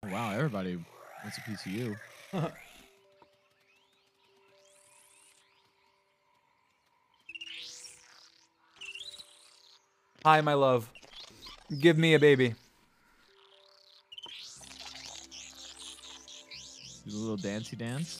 Oh, wow, everybody wants a piece of you. Hi, my love. Give me a baby. Do a little dancey dance.